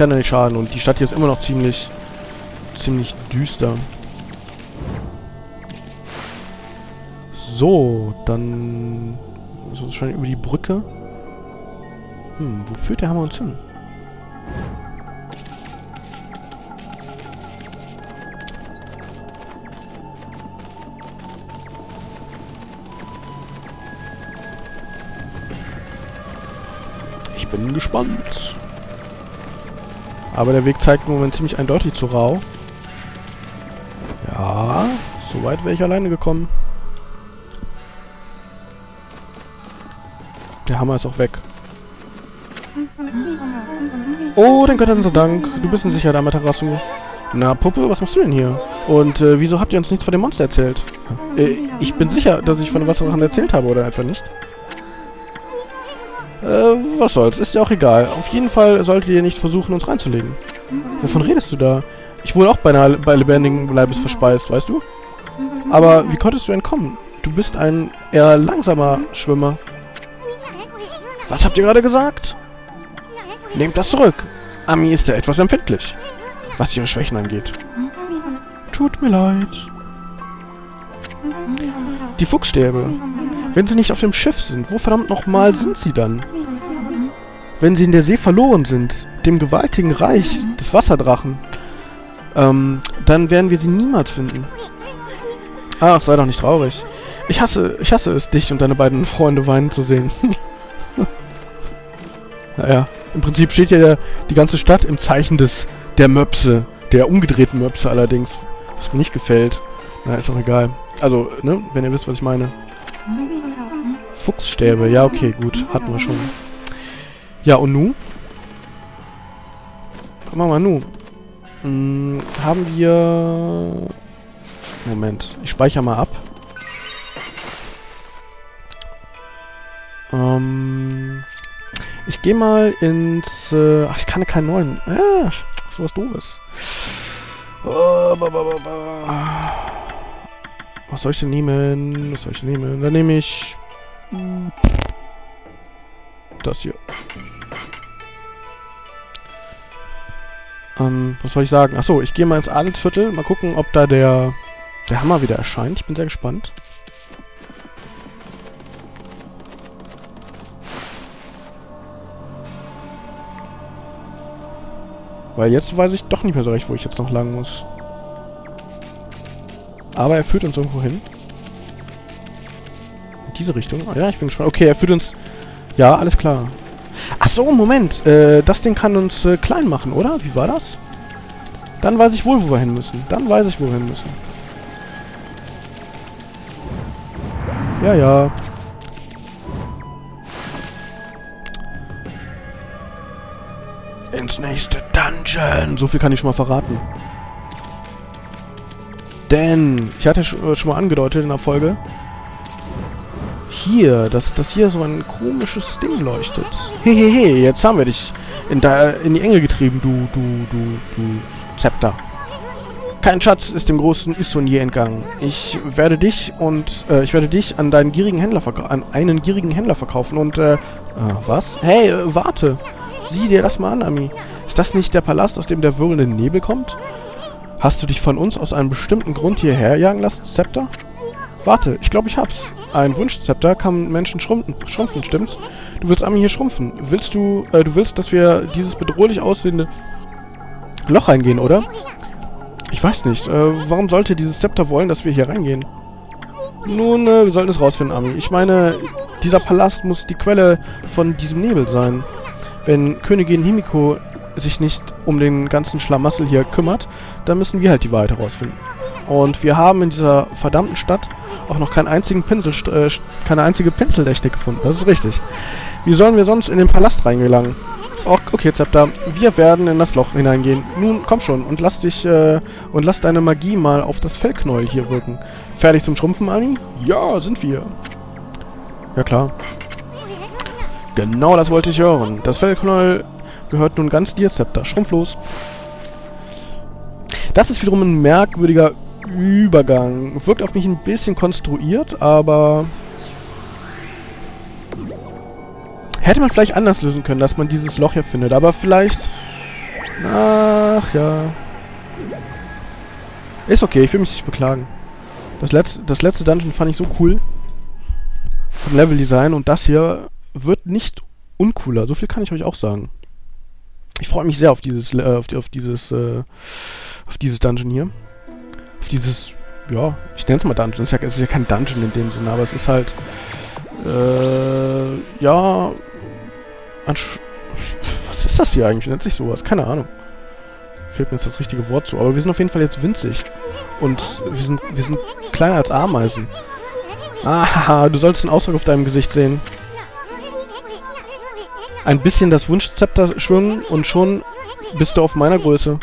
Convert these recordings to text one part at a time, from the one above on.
kann ja nicht schaden. Und die Stadt hier ist immer noch ziemlich düster. So, dann müssen wir wahrscheinlich über die Brücke. Wo führt der Hammer uns hin? Ich bin gespannt. Aber der Weg zeigt im Moment ziemlich eindeutig zu Rau. Ja, so weit wäre ich alleine gekommen. Der Hammer ist auch weg. Oh, den Göttern sei Dank. Du bist in Sicherheit, Amaterasu. Na, Puppe, was machst du denn hier? Und wieso habt ihr uns nichts von dem Monster erzählt? Ich bin sicher, dass ich von dem Wasserdrachen erzählt habe, oder einfach nicht? Was soll's, ist ja auch egal. Auf jeden Fall solltet ihr nicht versuchen, uns reinzulegen. Wovon redest du da? Ich wurde auch beinahe bei lebendigen Leibes verspeist, weißt du? Aber wie konntest du entkommen? Du bist ein eher langsamer Schwimmer. Was habt ihr gerade gesagt? Nehmt das zurück. Ami ist ja etwas empfindlich, was ihre Schwächen angeht. Tut mir leid. Die Fuchsstäbe. Wenn sie nicht auf dem Schiff sind, wo verdammt nochmal sind sie dann? Wenn sie in der See verloren sind, dem gewaltigen Reich des Wasserdrachen, dann werden wir sie niemals finden. Ach, sei doch nicht traurig. Ich hasse es, dich und deine beiden Freunde weinen zu sehen. Naja, im Prinzip steht ja die ganze Stadt im Zeichen der Möpse, der umgedrehten Möpse allerdings, was mir nicht gefällt. Na, ist doch egal. Also, ne, wenn ihr wisst, was ich meine. Fuchsstäbe, ja okay, gut, hatten wir schon. Ja, und nu? Was machen wir nu? Haben wir... Moment, ich speichere mal ab. Ich gehe mal ins... ach, ich kann ja keinen neuen... sowas Doofes. Was soll ich denn nehmen? Was soll ich nehmen? Dann nehme ich... das hier. Was soll ich sagen? Achso, ich gehe mal ins Adelsviertel. Mal gucken, ob da der Hammer wieder erscheint. Ich bin sehr gespannt. Weil jetzt weiß ich doch nicht mehr so recht, wo ich jetzt noch lang muss. Aber er führt uns irgendwo hin. In diese Richtung. Oh, ja, ich bin gespannt. Okay, er führt uns... Ja, alles klar. Ach so, Moment. Das Ding kann uns klein machen, oder? Wie war das? Dann weiß ich wohl, wo wir hin müssen. Dann weiß ich, wo wir hin müssen. Ja, ja. Ins nächste Dungeon. So viel kann ich schon mal verraten. Denn, ich hatte schon mal angedeutet in der Folge, hier, dass hier so ein komisches Ding leuchtet. Hehehe, jetzt haben wir dich in die Enge getrieben, du Zepter. Kein Schatz ist dem großen Issun je entgangen. Ich werde dich an einen gierigen Händler verkaufen und, was? Hey, warte. Sieh dir das mal an, Ami. Ist das nicht der Palast, aus dem der wirbelnde Nebel kommt? Hast du dich von uns aus einem bestimmten Grund hierher jagen lassen, Zepter? Warte, ich glaube, ich hab's. Ein Wunschzepter kann Menschen schrumpfen, stimmt's? Du willst Ami hier schrumpfen. Du willst, dass wir dieses bedrohlich aussehende Loch reingehen, oder? Ich weiß nicht. Warum sollte dieses Zepter wollen, dass wir hier reingehen? Nun, wir sollten es rausfinden, Ami. Ich meine, dieser Palast muss die Quelle von diesem Nebel sein. Wenn Königin Himiko sich nicht um den ganzen Schlamassel hier kümmert, dann müssen wir halt die Wahrheit herausfinden. Und wir haben in dieser verdammten Stadt auch noch keine einzige Pinseltechnik gefunden. Das ist richtig. Wie sollen wir sonst in den Palast reingelangen? Okay, Zepter, wir werden in das Loch hineingehen. Nun, komm schon und lass deine Magie mal auf das Fellknäuel hier wirken. Fertig zum Schrumpfen, Ani? Ja, sind wir. Ja, klar. Genau das wollte ich hören. Das Fellknäuel gehört nun ganz dir, Zepter. Schrumpf los. Das ist wiederum ein merkwürdiger Übergang. Wirkt auf mich ein bisschen konstruiert, aber... hätte man vielleicht anders lösen können, dass man dieses Loch hier findet. Aber vielleicht Ach ja. Ist okay, ich will mich nicht beklagen. Das letzte Dungeon fand ich so cool. Vom Leveldesign. Und das hier wird nicht uncooler. So viel kann ich euch auch sagen. Ich freue mich sehr auf dieses, auf dieses Dungeon hier. Auf dieses, ja, ich nenne es mal Dungeon. Es ist ja kein Dungeon in dem Sinne, aber es ist halt, ja, was ist das hier eigentlich? Wie nennt sich sowas? Keine Ahnung. Fehlt mir jetzt das richtige Wort zu. Aber wir sind auf jeden Fall jetzt winzig. Und wir sind kleiner als Ameisen. Ah, du solltest einen Ausdruck auf deinem Gesicht sehen. Ein bisschen das Wunschzepter schwingen und schon bist du auf meiner Größe.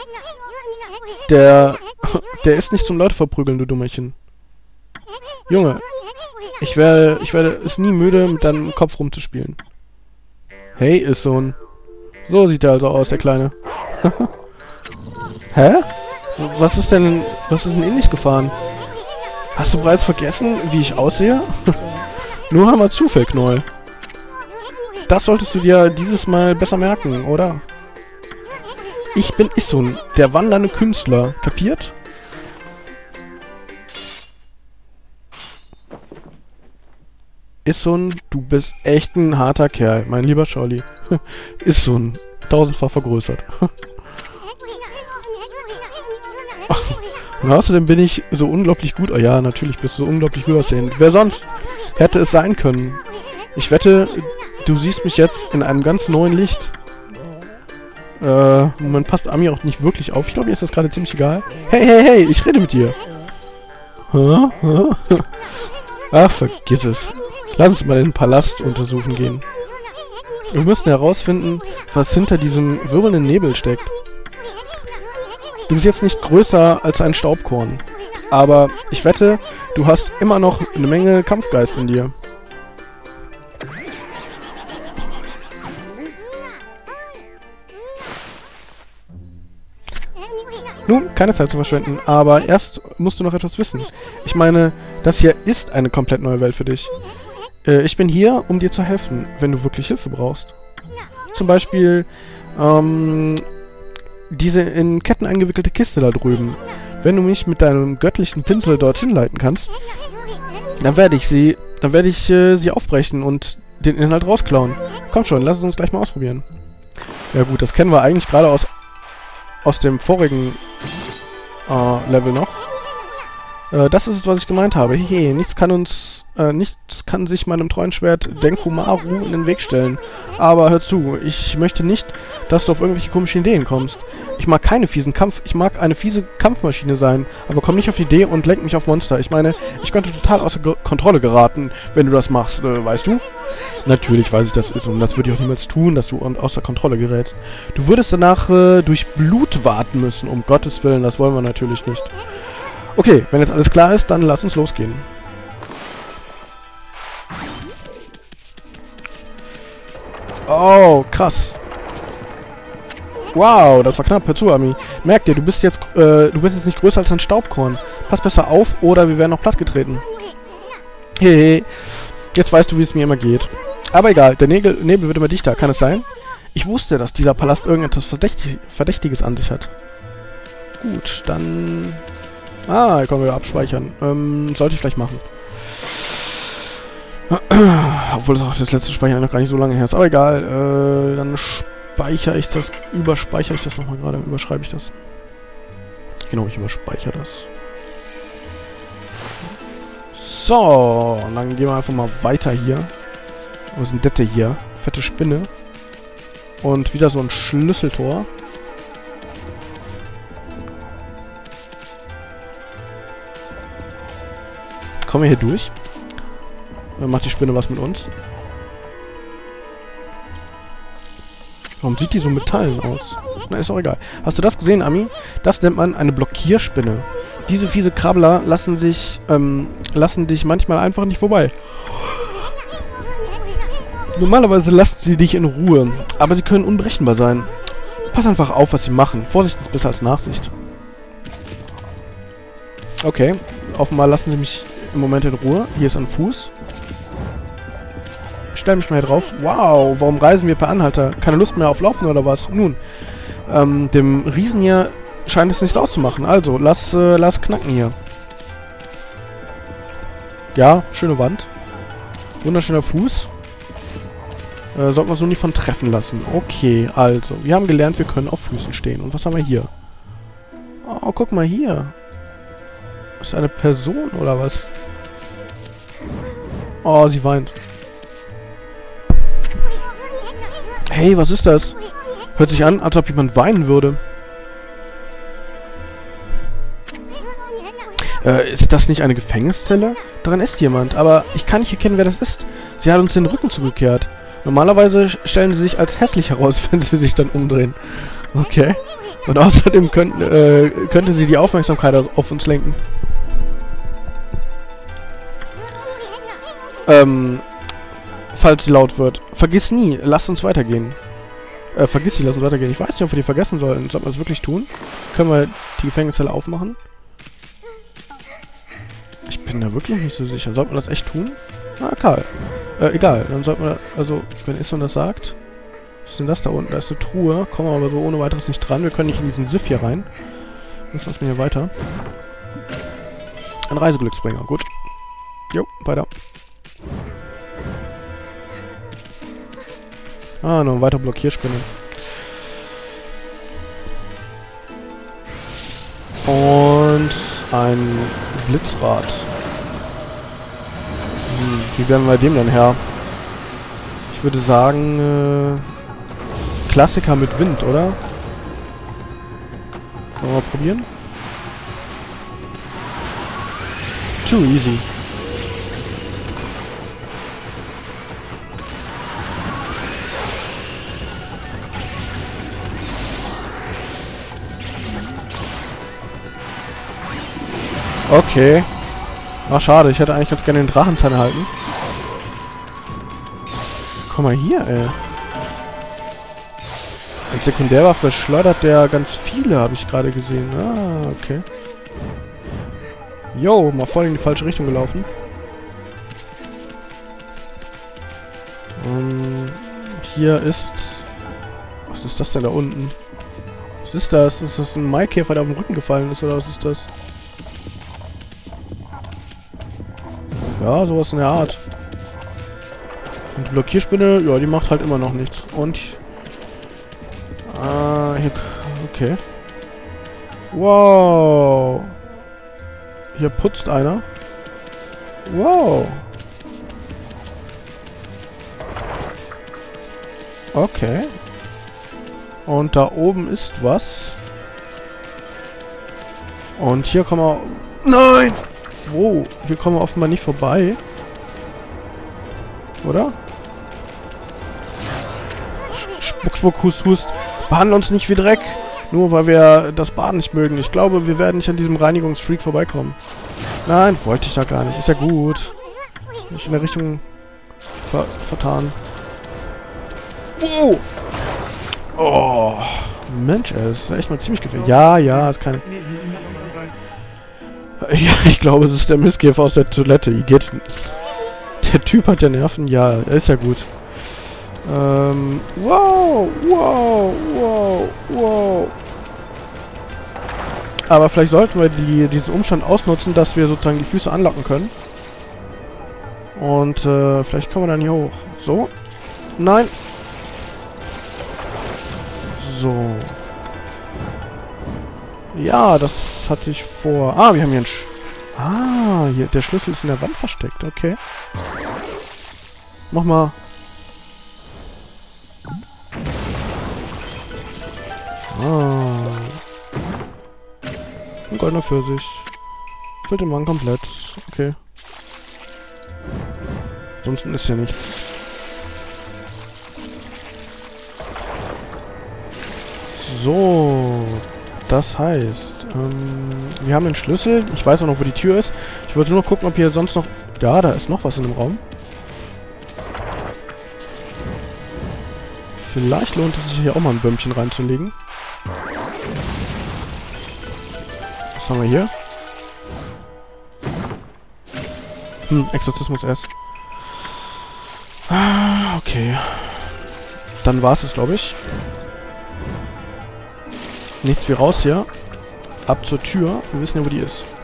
Der ist nicht zum Leute verprügeln, du Dummerchen. Junge, ich werde es nie müde, mit deinem Kopf rumzuspielen. Hey, Issun. So sieht er also aus, der Kleine. Hä? Was ist denn in dich gefahren? Hast du bereits vergessen, wie ich aussehe? Nur einmal Zufall, Knoll. Das solltest du dir dieses Mal besser merken, oder? Ich bin Issun, der wandernde Künstler. Kapiert? Issun, du bist echt ein harter Kerl, mein lieber Scholli. Issun, tausendfach vergrößert. Und außerdem bin ich so unglaublich gut. Oh ja, natürlich bist du so unglaublich gut aussehend. Wer sonst hätte es sein können? Ich wette, du siehst mich jetzt in einem ganz neuen Licht. Man passt Ami auch nicht wirklich auf. Ich glaube, ihr ist das gerade ziemlich egal. Hey, hey, hey, ich rede mit dir. Ach, vergiss es. Lass uns mal den Palast untersuchen gehen. Wir müssen herausfinden, was hinter diesem wirbelnden Nebel steckt. Du bist jetzt nicht größer als ein Staubkorn. Aber ich wette, du hast immer noch eine Menge Kampfgeist in dir. Nun, keine Zeit zu verschwenden, aber erst musst du noch etwas wissen. Ich meine, das hier ist eine komplett neue Welt für dich. Ich bin hier, um dir zu helfen, wenn du wirklich Hilfe brauchst. Zum Beispiel, diese in Ketten eingewickelte Kiste da drüben. Wenn du mich mit deinem göttlichen Pinsel dorthin leiten kannst, dann werde ich sie aufbrechen und den Inhalt rausklauen. Komm schon, lass es uns gleich mal ausprobieren. Ja gut, das kennen wir eigentlich gerade aus dem vorigen Level noch. Das ist es, was ich gemeint habe. Hehe, nichts kann sich meinem treuen Schwert Denkumaru in den Weg stellen. Aber hör zu, ich möchte nicht, dass du auf irgendwelche komischen Ideen kommst. Ich mag eine fiese Kampfmaschine sein, aber komm nicht auf die Idee und lenk mich auf Monster. Ich meine, ich könnte total außer Kontrolle geraten, wenn du das machst, weißt du? Natürlich weiß ich, das ist und das würde ich auch niemals tun, dass du außer Kontrolle gerätst. Du würdest danach durch Blut warten müssen, um Gottes Willen, das wollen wir natürlich nicht. Okay, wenn jetzt alles klar ist, dann lass uns losgehen. Oh, krass. Wow, das war knapp. Hör zu, Ami. Merk dir, du bist jetzt nicht größer als ein Staubkorn. Pass besser auf, oder wir werden noch plattgetreten. Hehe. Jetzt weißt du, wie es mir immer geht. Aber egal, der Nebel wird immer dichter. Kann es sein? Ich wusste, dass dieser Palast irgendetwas Verdächtiges an sich hat. Gut, dann... Ah, hier können wir abspeichern. Sollte ich vielleicht machen. Obwohl das letzte Speichern noch gar nicht so lange her ist. Aber egal, dann überschreibe ich das nochmal gerade. Überschreibe ich das. Genau, ich überspeichere das. So, und dann gehen wir einfach mal weiter hier. Was ist denn das hier? Fette Spinne. Und wieder so ein Schlüsseltor. Kommen wir hier durch? Dann macht die Spinne was mit uns. Warum sieht die so metallen aus? Na, ist auch egal. Hast du das gesehen, Ami? Das nennt man eine Blockierspinne. Diese fiese Krabbler lassen dich manchmal einfach nicht vorbei. Normalerweise lassen sie dich in Ruhe, aber sie können unberechenbar sein. Pass einfach auf, was sie machen. Vorsicht ist besser als Nachsicht. Okay, offenbar lassen sie mich im Moment in Ruhe. Hier ist ein Fuß. Ich stelle mich mal hier drauf. Wow, warum reisen wir per Anhalter? Keine Lust mehr auf Laufen oder was? Nun, Dem Riesen hier scheint es nichts auszumachen. Also, lass knacken hier. Ja, schöne Wand. Wunderschöner Fuß. Sollten wir uns nur nicht von treffen lassen. Okay, also. Wir haben gelernt, wir können auf Füßen stehen. Und was haben wir hier? Oh, guck mal hier. Ist eine Person oder was? Oh, sie weint. Hey, was ist das? Hört sich an, als ob jemand weinen würde. Ist das nicht eine Gefängniszelle? Darin ist jemand, aber ich kann nicht erkennen, wer das ist. Sie hat uns den Rücken zugekehrt. Normalerweise stellen sie sich als hässlich heraus, wenn sie sich dann umdrehen. Okay. Und außerdem könnte sie die Aufmerksamkeit auf uns lenken. Falls sie laut wird. Vergiss nie, lass uns weitergehen. Vergiss sie, lass uns weitergehen. Ich weiß nicht, ob wir die vergessen sollen. Sollten wir das wirklich tun? Können wir die Gefängniszelle aufmachen? Ich bin da wirklich nicht so sicher. Sollten wir das echt tun? Na, Karl. Egal. Dann sollten wir, also, wenn Isson das sagt. Was ist denn das da unten? Da ist eine Truhe. Kommen wir aber so ohne weiteres nicht dran. Wir können nicht in diesen Siff hier rein. Das lassen wir hier weiter. Ein Reiseglücksbringer. Gut. Jo, weiter. Ah, noch ein weiter Blockierspinne. Und ein Blitzrad. Wie werden wir dem denn her? Ich würde sagen, Klassiker mit Wind, oder? Wollen wir mal probieren? Too easy. Okay. Ach, schade. Ich hätte eigentlich ganz gerne den Drachenzahn erhalten. Komm mal hier, ey. Als Sekundärwaffe schleudert der ganz viele, habe ich gerade gesehen. Ah, okay. Jo, mal voll in die falsche Richtung gelaufen. Hier ist... Was ist das denn da unten? Was ist das? Ist das ein Maikäfer, der auf den Rücken gefallen ist, oder was ist das? Ja, sowas in der Art. Und die Blockierspinne, ja, die macht halt immer noch nichts. Und... hier... Okay. Wow. Hier putzt einer. Wow. Okay. Und da oben ist was. Und hier kommen wir... Nein! Wow, hier kommen wir offenbar nicht vorbei. Oder? Spuck, Spuck, Hust, Hust. Behandle uns nicht wie Dreck. Nur weil wir das Baden nicht mögen. Ich glaube, wir werden nicht an diesem Reinigungsfreak vorbeikommen. Nein, wollte ich da gar nicht. Ist ja gut. Nicht in der Richtung vertan. Wow! Oh, Mensch, ey, das ist echt mal ziemlich gefährlich. Ja, ja, ist keine... Ja, ich glaube, es ist der Mistkäfer aus der Toilette. Geht nicht. Der Typ hat ja Nerven. Ja, er ist ja gut. Wow, wow, wow, wow. Aber vielleicht sollten wir diesen Umstand ausnutzen, dass wir sozusagen die Füße anlocken können. Und vielleicht kommen wir dann hier hoch. So. Nein. So. Ja, das hatte ich vor... Ah, wir haben hier einen... hier, der Schlüssel ist in der Wand versteckt. Okay. Mach mal. Ein goldener Pfirsich. Füllt den Mann komplett. Okay. Ansonsten ist ja nichts. So. Das heißt, wir haben den Schlüssel. Ich weiß auch noch, wo die Tür ist. Ich wollte nur gucken, ob hier sonst noch... Ja, da ist noch was in dem Raum. Vielleicht lohnt es sich hier auch mal ein Bömmchen reinzulegen. Was haben wir hier? Exorzismus S. Okay. Dann war es, glaube ich. Nichts wie raus hier. Ab zur Tür. Wir wissen ja, wo die ist.